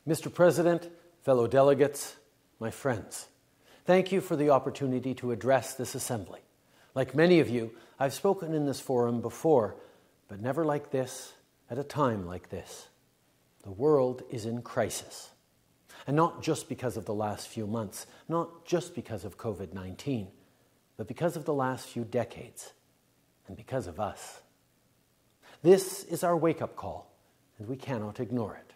Mr. President, fellow delegates, my friends, thank you for the opportunity to address this assembly. Like many of you, I've spoken in this forum before, but never like this, at a time like this. The world is in crisis. And not just because of the last few months, not just because of COVID-19, but because of the last few decades, and because of us. This is our wake-up call, and we cannot ignore it.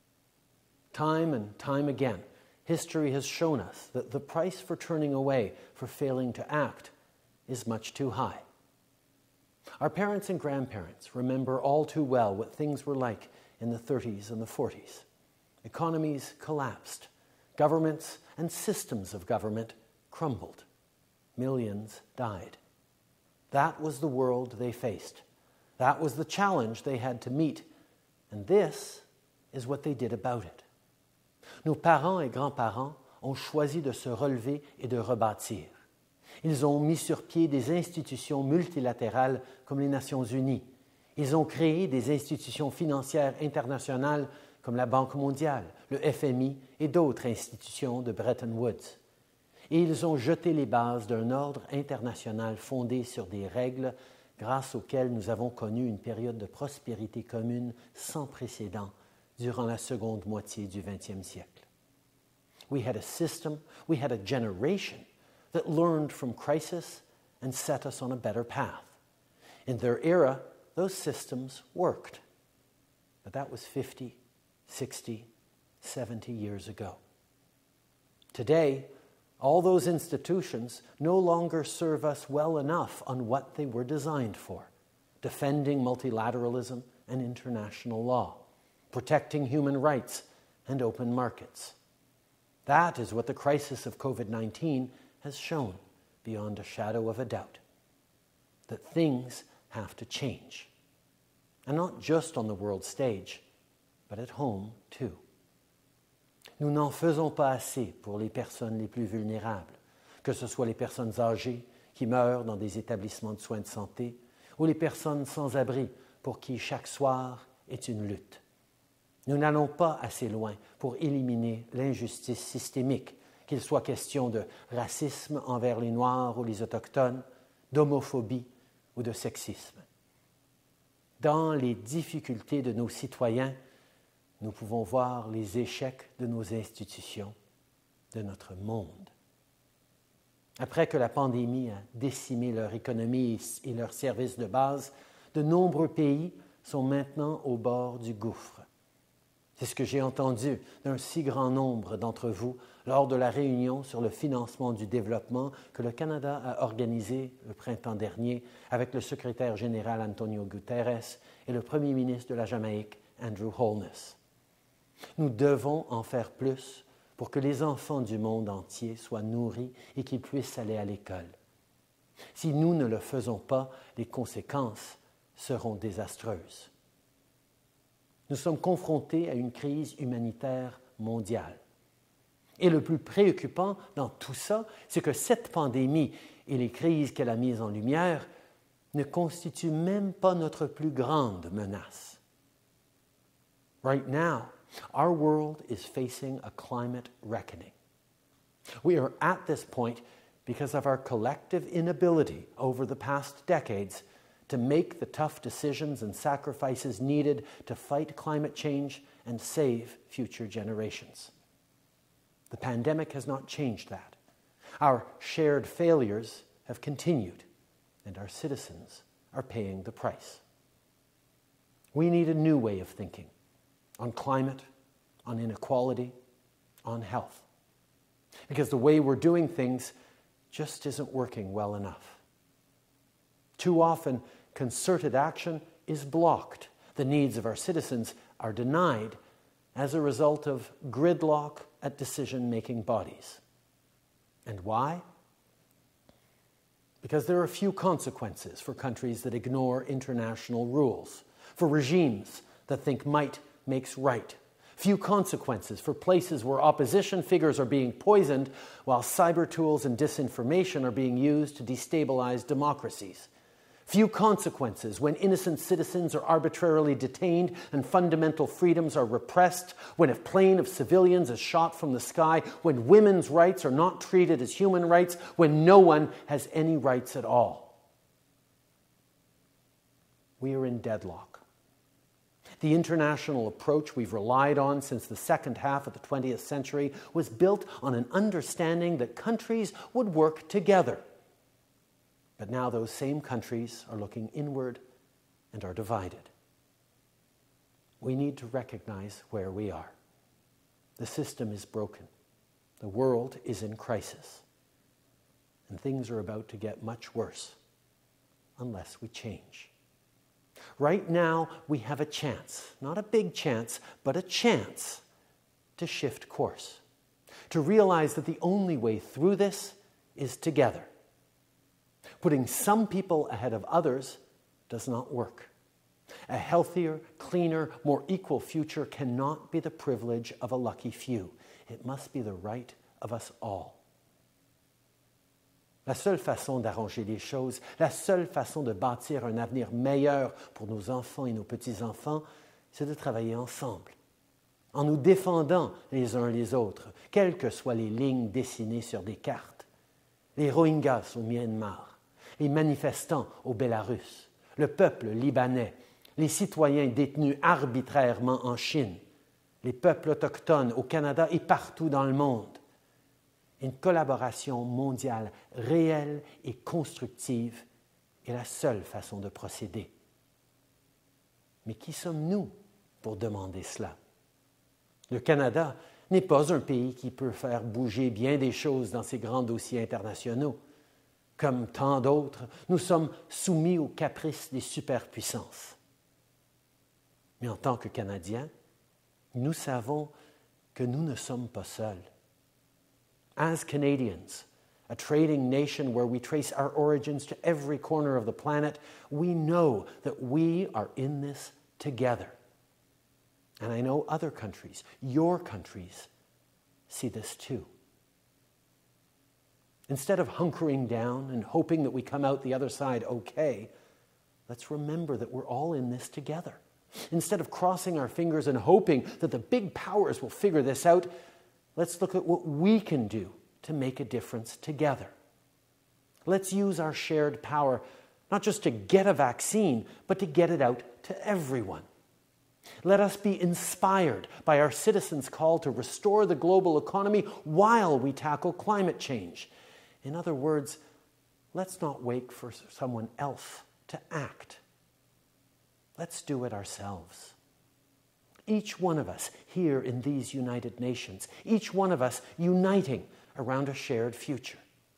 Time and time again, history has shown us that the price for turning away, for failing to act, is much too high. Our parents and grandparents remember all too well what things were like in the 30s and the 40s. Economies collapsed. Governments and systems of government crumbled. Millions died. That was the world they faced. That was the challenge they had to meet. And this is what they did about it. Nos parents et grands-parents ont choisi de se relever et de rebâtir. Ils ont mis sur pied des institutions multilatérales comme les Nations Unies. Ils ont créé des institutions financières internationales comme la Banque mondiale, le FMI et d'autres institutions de Bretton Woods. Et ils ont jeté les bases d'un ordre international fondé sur des règles grâce auxquelles nous avons connu une période de prospérité commune sans précédent durant la seconde moitié du XXe siècle. We had a system, we had a generation that learned from crisis and set us on a better path. In their era, those systems worked. But that was 50, 60, 70 years ago. Today, all those institutions no longer serve us well enough on what they were designed for: defending multilateralism and international law, protecting human rights and open markets. That is what the crisis of COVID-19 has shown beyond a shadow of a doubt. That things have to change. And not just on the world stage, but at home too. Nous n'en faisons pas assez pour les personnes les plus vulnérables, que ce soit les personnes âgées qui meurent dans des établissements de soins de santé ou les personnes sans abri pour qui chaque soir est une lutte. Nous n'allons pas assez loin pour éliminer l'injustice systémique, qu'il soit question de racisme envers les Noirs ou les Autochtones, d'homophobie ou de sexisme. Dans les difficultés de nos citoyens, nous pouvons voir les échecs de nos institutions, de notre monde. Après que la pandémie a décimé leur économie et leurs services de base, de nombreux pays sont maintenant au bord du gouffre. C'est ce que j'ai entendu d'un si grand nombre d'entre vous lors de la réunion sur le financement du développement que le Canada a organisée le printemps dernier avec le secrétaire général Antonio Guterres et le premier ministre de la Jamaïque, Andrew Holness. Nous devons en faire plus pour que les enfants du monde entier soient nourris et qu'ils puissent aller à l'école. Si nous ne le faisons pas, les conséquences seront désastreuses. Nous sommes confrontés à une crise humanitaire mondiale. Et le plus préoccupant dans tout ça, c'est que cette pandémie et les crises qu'elle a mises en lumière ne constituent même pas notre plus grande menace. Right now, our world is facing a climate reckoning. We are at this point because of our collective inability over the past decades to make the tough decisions and sacrifices needed to fight climate change and save future generations. The pandemic has not changed that. Our shared failures have continued, and our citizens are paying the price. We need a new way of thinking on climate, on inequality, on health. Because the way we're doing things just isn't working well enough. Too often, concerted action is blocked. The needs of our citizens are denied as a result of gridlock at decision-making bodies. And why? Because there are few consequences for countries that ignore international rules, for regimes that think might makes right. Few consequences for places where opposition figures are being poisoned while cyber tools and disinformation are being used to destabilize democracies. Few consequences when innocent citizens are arbitrarily detained and fundamental freedoms are repressed, when a plane of civilians is shot from the sky, when women's rights are not treated as human rights, when no one has any rights at all. We are in deadlock. The international approach we've relied on since the second half of the 20th century was built on an understanding that countries would work together. But now those same countries are looking inward and are divided. We need to recognize where we are. The system is broken. The world is in crisis. And things are about to get much worse unless we change. Right now, we have a chance, not a big chance, but a chance to shift course, to realize that the only way through this is together. Putting some people ahead of others does not work. A healthier, cleaner, more equal future cannot be the privilege of a lucky few. It must be the right of us all. La seule façon d'arranger les choses, la seule façon de bâtir un avenir meilleur pour nos enfants et nos petits-enfants, c'est de travailler ensemble, en nous défendant les uns les autres, quelles que soient les lignes dessinées sur des cartes. Les Rohingyas au Myanmar, les manifestants au Bélarus, le peuple libanais, les citoyens détenus arbitrairement en Chine, les peuples autochtones au Canada et partout dans le monde. Une collaboration mondiale réelle et constructive est la seule façon de procéder. Mais qui sommes-nous pour demander cela? Le Canada n'est pas un pays qui peut faire bouger bien des choses dans ses grands dossiers internationaux. Comme tant d'autres, nous sommes soumis aux caprices des superpuissances. Mais en tant que Canadiens, nous savons que nous ne sommes pas seuls. As Canadians, a trading nation where we trace our origins to every corner of the planet, we know that we are in this together. And I know other countries, your countries, see this too. Instead of hunkering down and hoping that we come out the other side okay, let's remember that we're all in this together. Instead of crossing our fingers and hoping that the big powers will figure this out, let's look at what we can do to make a difference together. Let's use our shared power not just to get a vaccine, but to get it out to everyone. Let us be inspired by our citizens' call to restore the global economy while we tackle climate change. In other words, let's not wait for someone else to act. Let's do it ourselves. Each one of us here in these United Nations, each one of us uniting around a shared future.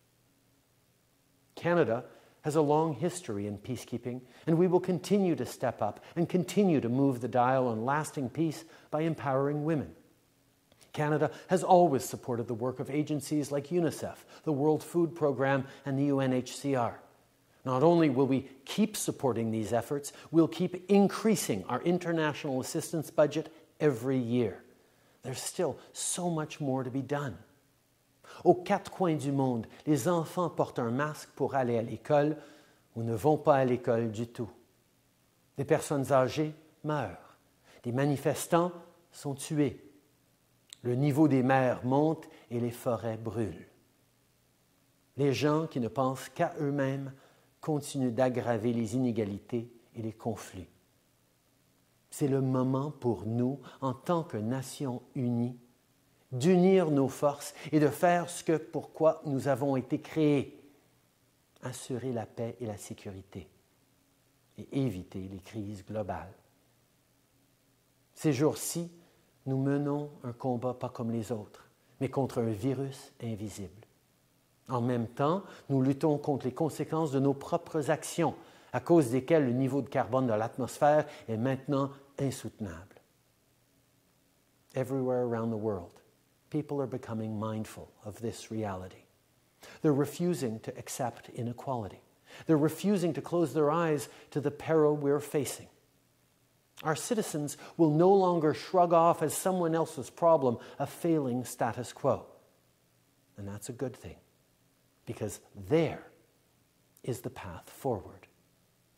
Canada has a long history in peacekeeping, and we will continue to step up and continue to move the dial on lasting peace by empowering women. Canada has always supported the work of agencies like UNICEF, the World Food Programme, and the UNHCR. Not only will we keep supporting these efforts, we'll keep increasing our international assistance budget every year. There's still so much more to be done. Aux quatre coins du monde, les enfants portent un masque pour aller à l'école ou ne vont pas à l'école du tout. Des personnes âgées meurent. Des manifestants sont tués. Le niveau des mers monte et les forêts brûlent. Les gens qui ne pensent qu'à eux-mêmes continuent d'aggraver les inégalités et les conflits. C'est le moment pour nous, en tant que nation unie, d'unir nos forces et de faire ce pourquoi nous avons été créés, assurer la paix et la sécurité et éviter les crises globales. Ces jours-ci, nous menons un combat pas comme les autres, mais contre un virus invisible. En même temps, nous luttons contre les conséquences de nos propres actions, à cause desquelles le niveau de carbone de l'atmosphère est maintenant insoutenable. Everywhere around the world, people are becoming mindful of this reality. They're refusing to accept inequality. They're refusing to close their eyes to the peril we're facing. Our citizens will no longer shrug off as someone else's problem a failing status quo. And that's a good thing, because there is the path forward.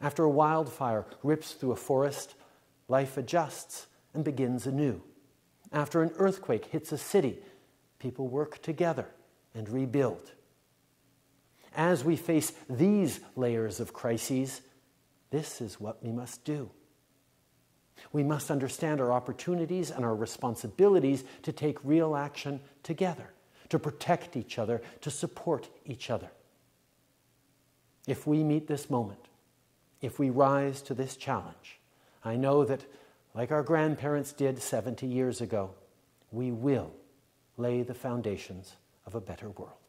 After a wildfire rips through a forest, life adjusts and begins anew. After an earthquake hits a city, people work together and rebuild. As we face these layers of crises, this is what we must do. We must understand our opportunities and our responsibilities to take real action together, to protect each other, to support each other. If we meet this moment, if we rise to this challenge, I know that, like our grandparents did 70 years ago, we will lay the foundations of a better world.